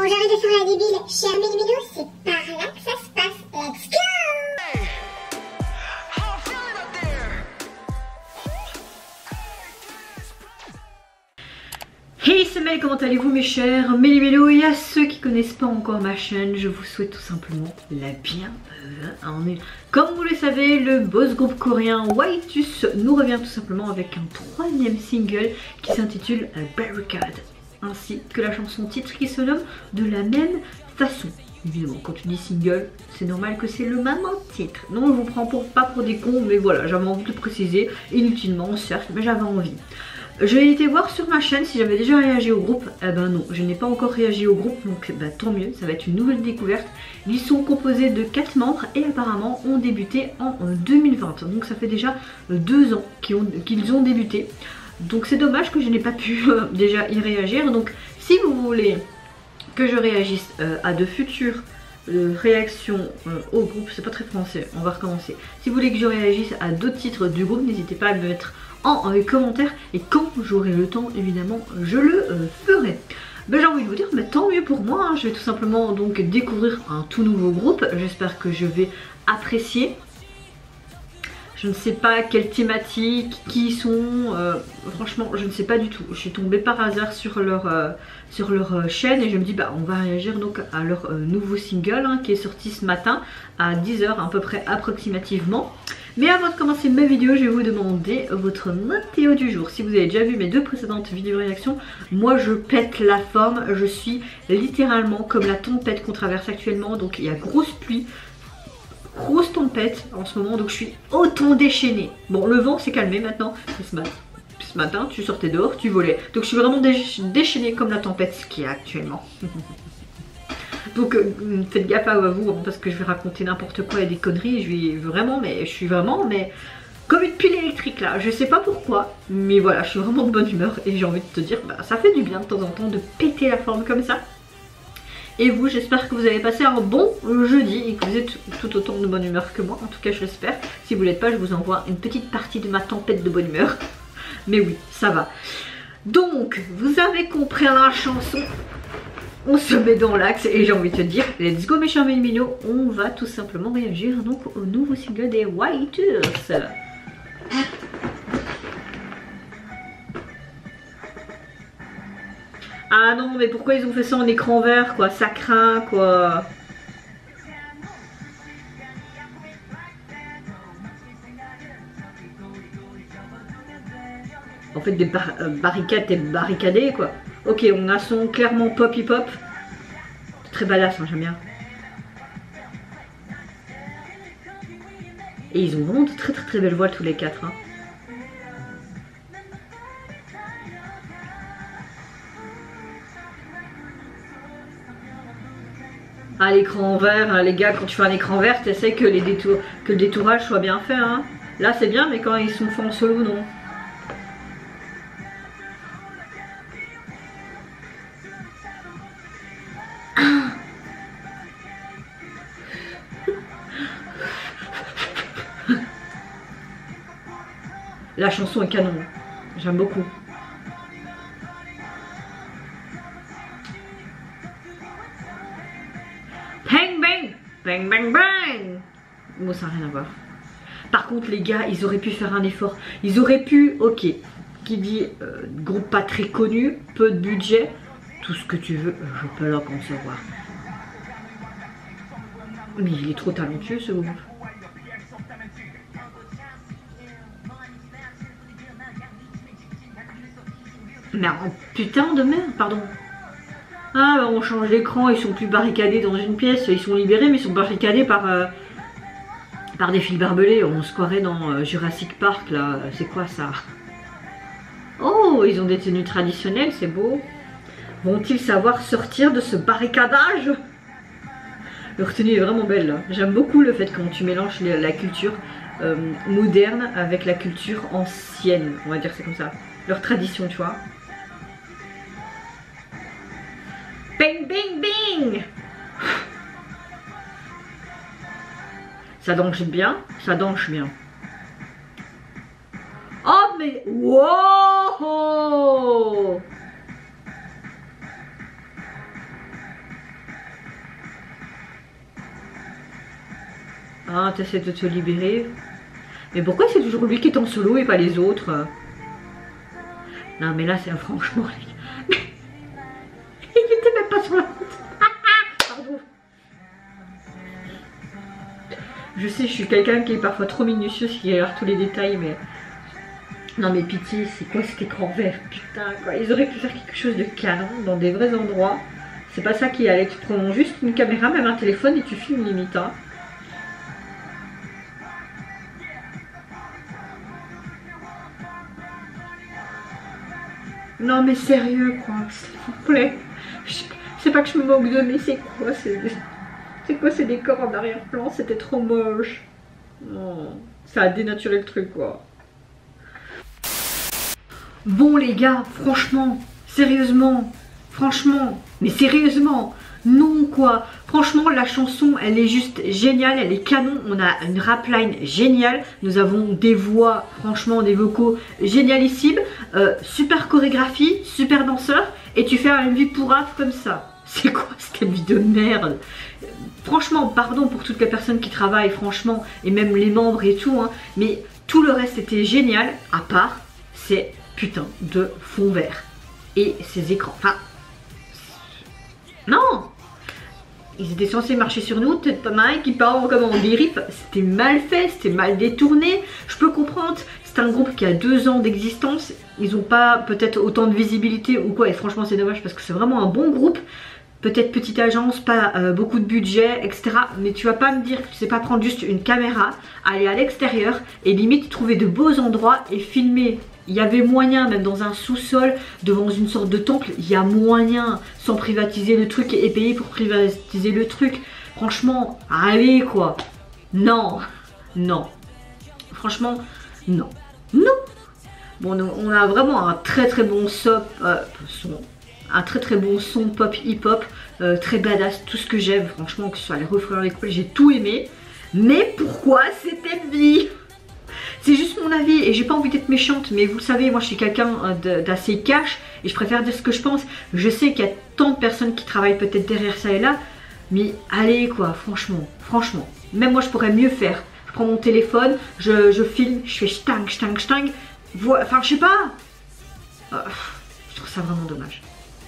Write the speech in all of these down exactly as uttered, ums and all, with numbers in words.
j'arrête de faire la débile. Cher Mélimino, c'est par là que ça se passe. Let's go! Hey c'est Mel, comment allez-vous mes chers Mélimélo? Et à ceux qui connaissent pas encore ma chaîne, je vous souhaite tout simplement la bienvenue. Comme vous le savez, le boss groupe coréen Waitus nous revient tout simplement avec un troisième single qui s'intitule Barricade, ainsi que la chanson titre qui se nomme de la même façon. Évidemment, quand tu dis single, c'est normal que c'est le même titre. Non, je vous prends pour, pas pour des cons, mais voilà, j'avais envie de le préciser, inutilement certes, mais j'avais envie. J'ai été voir sur ma chaîne si j'avais déjà réagi au groupe. Eh ben non, je n'ai pas encore réagi au groupe, donc bah, tant mieux, ça va être une nouvelle découverte. Ils sont composés de quatre membres et apparemment ont débuté en deux mille vingt. Donc ça fait déjà deux ans qu'ils ont, qu'ils ont débuté. Donc c'est dommage que je n'ai pas pu euh, déjà y réagir. Donc si vous voulez que je réagisse euh, à de futures euh, réactions euh, au groupe, c'est pas très français, on va recommencer. Si vous voulez que je réagisse à d'autres titres du groupe, n'hésitez pas à me mettre en euh, commentaire et quand j'aurai le temps évidemment je le euh, ferai. Ben, j'ai envie de vous dire, mais tant mieux pour moi, hein. Je vais tout simplement donc découvrir un tout nouveau groupe, j'espère que je vais apprécier. Je ne sais pas quelle thématique, qui ils sont, euh, franchement je ne sais pas du tout. Je suis tombée par hasard sur leur, euh, sur leur euh, chaîne et je me dis bah on va réagir donc à leur euh, nouveau single hein, qui est sorti ce matin à dix heures à peu près approximativement. Mais avant de commencer ma vidéo, je vais vous demander votre météo du jour. Si vous avez déjà vu mes deux précédentes vidéos réactions, moi je pète la forme, je suis littéralement comme la tempête qu'on traverse actuellement, donc il y a grosse pluie. Grosse tempête en ce moment, donc je suis autant déchaînée. Bon, le vent s'est calmé maintenant. Ce matin, ce matin, tu sortais dehors, tu volais. Donc je suis vraiment déchaînée comme la tempête qui est actuellement. Donc euh, faites gaffe à vous hein, parce que je vais raconter n'importe quoi et des conneries. Je vais vraiment, mais je suis vraiment, mais comme une pile électrique là. Je sais pas pourquoi, mais voilà, je suis vraiment de bonne humeur et j'ai envie de te dire, bah ça fait du bien de temps en temps de péter la forme comme ça. Et vous, j'espère que vous avez passé un bon jeudi et que vous êtes tout autant de bonne humeur que moi. En tout cas, je l'espère. Si vous l'êtes pas, je vous envoie une petite partie de ma tempête de bonne humeur. Mais oui, ça va. Donc, vous avez compris la chanson. On se met dans l'axe et j'ai envie de te dire, let's go mes chers Mélimino. On va tout simplement réagir donc au nouveau single des Waitus. Ah non, mais pourquoi ils ont fait ça en écran vert, quoi? Ça craint, quoi. En fait, des bar euh, barricades, t'es barricadé, quoi. Ok, on a son clairement pop hip hop. Très badass, hein, j'aime bien. Et ils ont vraiment de très très très belles voix tous les quatre, hein. Ah, l'écran vert, hein, les gars, quand tu fais un écran vert, tu essaies que, les détour que le détourage soit bien fait. Hein. Là, c'est bien, mais quand ils sont faits en solo, non. La chanson est canon, j'aime beaucoup. Bang bang, bang bang bang. Bon, ça n'a rien à voir. Par contre les gars, ils auraient pu faire un effort. Ils auraient pu, ok, qui dit euh, groupe pas très connu, peu de budget, tout ce que tu veux, je peux la concevoir. Mais il est trop talentueux ce groupe. Mais en putain de merde, pardon. Ah, bah on change l'écran, ils sont plus barricadés dans une pièce, ils sont libérés, mais ils sont barricadés par, euh, par des fils barbelés. On se croirait dans euh, Jurassic Park, là. C'est quoi ça? Oh, ils ont des tenues traditionnelles, c'est beau. Vont-ils savoir sortir de ce barricadage? Leur tenue est vraiment belle, là. J'aime beaucoup le fait quand tu mélanges la culture euh, moderne avec la culture ancienne, on va dire c'est comme ça. Leur tradition, tu vois. Bing bing bing. Ça danse bien, ça danse bien. Oh mais wow. Hein, t'essaies de te libérer. Mais pourquoi c'est toujours lui qui est en solo et pas les autres? Non mais là c'est franchement... Il était même pas sur la route. Pardon. Je sais, je suis quelqu'un qui est parfois trop minutieux, qui regarde tous les détails, mais... Non mais pitié, c'est quoi cet écran vert? Putain quoi, ils auraient pu faire quelque chose de canon dans des vrais endroits. C'est pas ça qui allait, tu prends juste une caméra, même un téléphone et tu filmes limite. Hein. Non mais sérieux quoi, s'il vous plaît. C'est pas que je me moque de, mais c'est quoi? C'est quoi ces décors en arrière-plan? C'était trop moche. Non, ça a dénaturé le truc quoi. Bon les gars, franchement, sérieusement, franchement, mais sérieusement, non quoi. Franchement la chanson elle est juste géniale, elle est canon, on a une rap line géniale, nous avons des voix, franchement des vocaux génialissimes, euh, super chorégraphie, super danseur, et tu fais un M V pour rap comme ça. C'est quoi cette M V de merde? Franchement, pardon pour toutes les personnes qui travaillent, franchement, et même les membres et tout, hein, mais tout le reste était génial, à part ces putains de fond vert et ces écrans. Enfin, non! Ils étaient censés marcher sur nous, peut-être pas mal, qui part comme en dérive. C'était mal fait, c'était mal détourné. Je peux comprendre, c'est un groupe qui a deux ans d'existence. Ils n'ont pas peut-être autant de visibilité ou quoi. Et franchement, c'est dommage parce que c'est vraiment un bon groupe. Peut-être petite agence, pas euh, beaucoup de budget, et cetera. Mais tu vas pas me dire que tu sais pas prendre juste une caméra, aller à l'extérieur et limite trouver de beaux endroits et filmer. Il y avait moyen, même dans un sous-sol, devant une sorte de temple, il y a moyen, sans privatiser le truc et payer pour privatiser le truc. Franchement, allez quoi. Non, non. Franchement, non. Non. Bon, on a vraiment un très très bon son, euh, son un très très bon son pop hip-hop, euh, très badass, tout ce que j'aime. Franchement, que ce soit les refrains, les couplets, j'ai tout aimé. Mais pourquoi cette M V? C'est juste mon avis et j'ai pas envie d'être méchante, mais vous le savez, moi je suis quelqu'un d'assez cash et je préfère dire ce que je pense. Je sais qu'il y a tant de personnes qui travaillent peut-être derrière ça et là, mais allez quoi, franchement, franchement. Même moi je pourrais mieux faire. Je prends mon téléphone, je, je filme, je fais stang, stang, stang. Enfin je sais pas. Euh, je trouve ça vraiment dommage.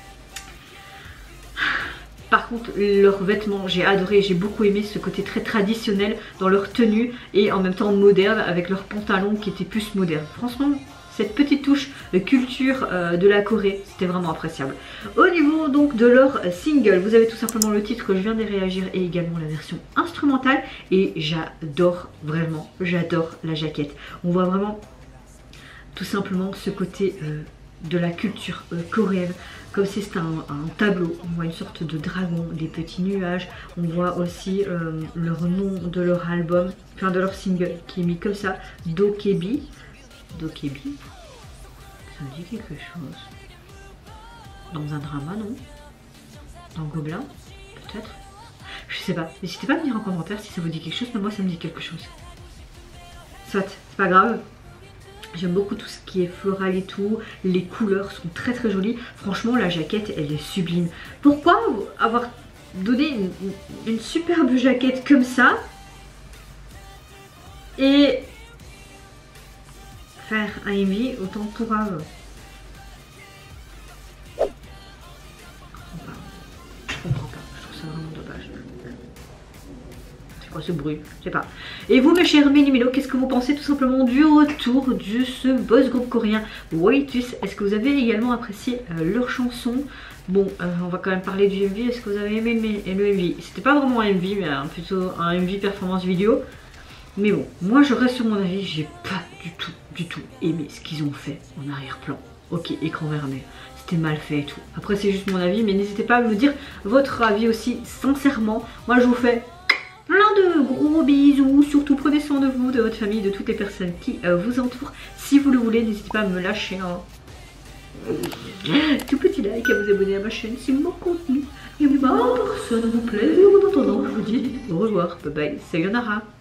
Par contre, leurs vêtements, j'ai adoré, j'ai beaucoup aimé ce côté très traditionnel dans leur tenue et en même temps moderne avec leurs pantalons qui étaient plus modernes. Franchement, cette petite touche de culture euh, de la Corée, c'était vraiment appréciable. Au niveau donc de leur single, vous avez tout simplement le titre que je viens de réagir et également la version instrumentale et j'adore vraiment, j'adore la jaquette. On voit vraiment tout simplement ce côté euh, de la culture euh, coréenne. Comme si c'était un, un tableau, on voit une sorte de dragon, des petits nuages, on voit aussi euh, leur nom de leur album, enfin de leur single qui est mis comme ça, Dokebi. Dokebi, ça me dit quelque chose. Dans un drama, non? Dans Gobelin, peut-être? Je sais pas, n'hésitez pas à me dire en commentaire si ça vous dit quelque chose, mais moi ça me dit quelque chose. Soit, c'est pas grave. J'aime beaucoup tout ce qui est floral et tout. Les couleurs sont très très jolies. Franchement, la jaquette, elle est sublime. Pourquoi avoir donné une, une superbe jaquette comme ça et faire un M V autant pour un... Je comprends pas. Je trouve ça vraiment dommage. C'est quoi ce bruit? Je sais pas. Et vous mes chers Méli-Mélo, qu'est-ce que vous pensez tout simplement du retour de ce boss groupe coréen Waitus? Est-ce que vous avez également apprécié euh, leur chanson? Bon, euh, on va quand même parler du M V. Est-ce que vous avez aimé le M V? C'était pas vraiment un M V, mais un, plutôt un M V performance vidéo. Mais bon, moi je reste sur mon avis. J'ai pas du tout, du tout aimé ce qu'ils ont fait en arrière-plan. Ok, écran vert, mais c'était mal fait et tout. Après c'est juste mon avis, mais n'hésitez pas à me dire votre avis aussi sincèrement. Moi je vous fais plein de gros bisous, surtout prenez soin de vous, de votre famille, de toutes les personnes qui euh, vous entourent. Si vous le voulez, n'hésitez pas à me lâcher un tout petit like, à vous abonner à ma chaîne si mon contenu et ma personne vous plaît. Et en attendant, je vous dis au revoir, bye bye, sayonara.